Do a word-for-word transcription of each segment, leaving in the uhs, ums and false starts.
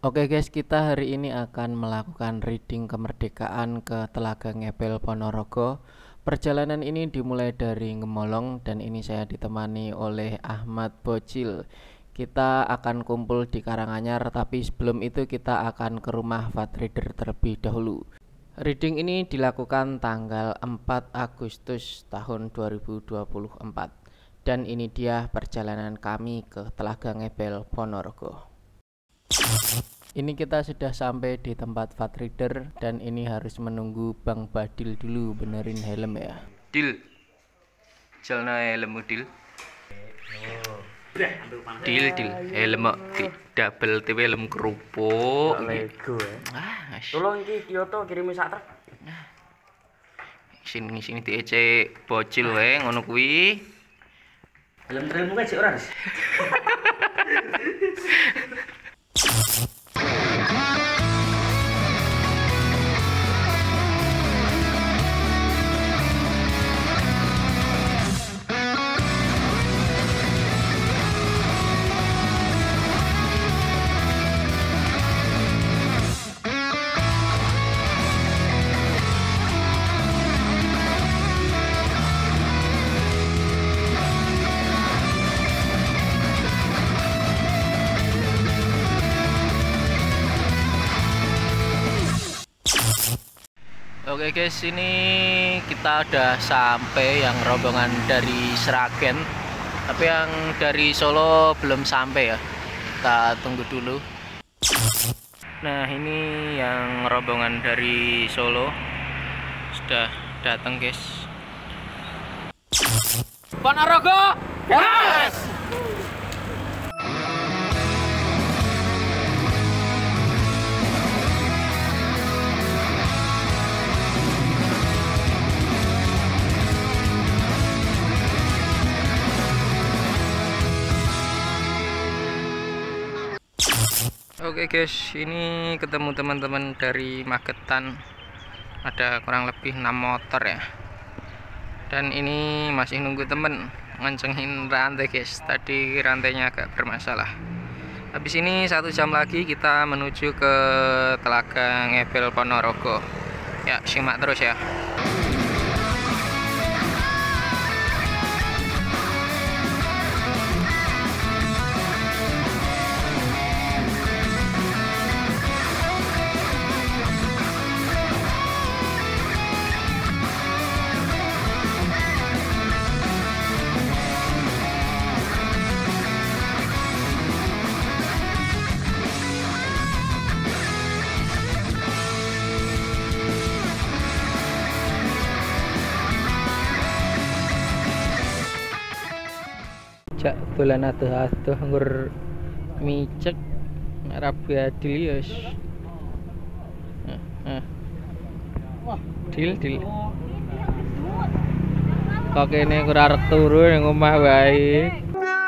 Oke guys, kita hari ini akan melakukan reading kemerdekaan ke Telaga Ngepel Ponorogo. Perjalanan ini dimulai dari Ngemolong dan ini saya ditemani oleh Ahmad Bocil. Kita akan kumpul di Karanganyar, tapi sebelum itu kita akan ke rumah Fat Reader terlebih dahulu. Reading ini dilakukan tanggal empat Agustus tahun dua ribu dua puluh empat. Dan ini dia perjalanan kami ke Telaga Ngepel Ponorogo. Ini kita sudah sampai di tempat Fat Reader dan ini harus menunggu Bang Badil dulu benerin helm ya. Dil, jalna helmmu Dil. Dil, Dil, helm di double T W helm kerupuk. Lego ya. Ah, Tolong iki Kyoto kirimi sak truk. sini sini diecek bocil wae ngono kuwi. Helm tremu kae ora, Ris. Oke guys, ini kita udah sampai yang rombongan dari Sragen, tapi yang dari Solo belum sampai ya. Kita tunggu dulu. Nah, ini yang rombongan dari Solo sudah datang guys. Ponorogo, gas! Oke guys, ini ketemu teman-teman dari Magetan, ada kurang lebih enam motor ya. Dan ini masih nunggu temen ngencengin rantai guys, tadi rantainya agak bermasalah. Habis ini satu jam lagi kita menuju ke Telaga Ngepel Ponorogo. Ya, simak terus ya. Jak bulan atuh-atuh nggur micek Rabi Adil yos. Dil dil. Kok kene ora arep turu ning omah wae.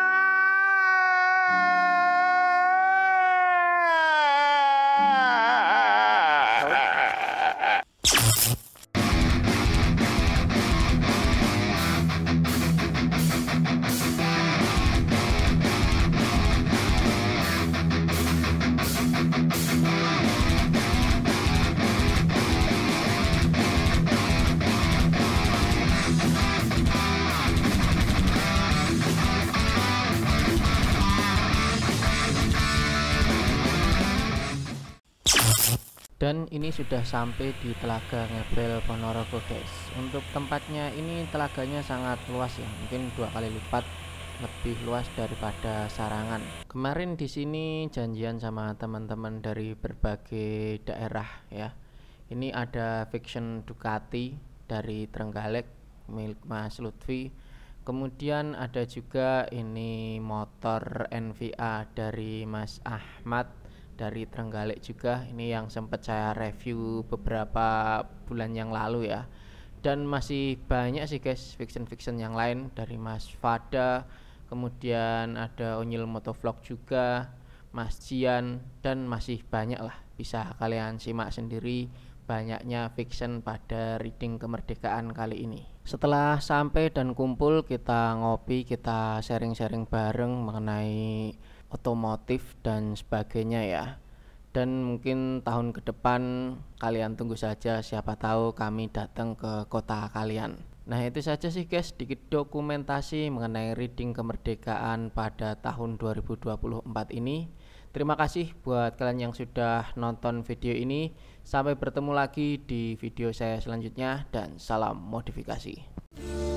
Dan ini sudah sampai di Telaga Ngepel Ponorogo guys. Untuk tempatnya ini telaganya sangat luas ya, mungkin dua kali lipat lebih luas daripada Sarangan. Kemarin di sini janjian sama teman-teman dari berbagai daerah ya. Ini ada Fiction Ducati dari Trenggalek milik Mas Lutfi. Kemudian ada juga ini motor N V A dari Mas Ahmad dari Trenggalek juga, ini yang sempat saya review beberapa bulan yang lalu ya. Dan masih banyak sih guys fiction-fiction yang lain dari Mas Fada, kemudian ada Onyil Motovlog juga, Mas Jian, dan masih banyak lah, bisa kalian simak sendiri banyaknya fiction pada reading kemerdekaan kali ini. Setelah sampai dan kumpul, kita ngopi, kita sharing-sharing bareng mengenai otomotif dan sebagainya ya. Dan mungkin tahun ke depan kalian tunggu saja, siapa tahu kami datang ke kota kalian. Nah, itu saja sih guys, sedikit dokumentasi mengenai reading kemerdekaan pada tahun dua ribu dua puluh empat ini. Terima kasih buat kalian yang sudah nonton video ini. Sampai bertemu lagi di video saya selanjutnya dan salam modifikasi.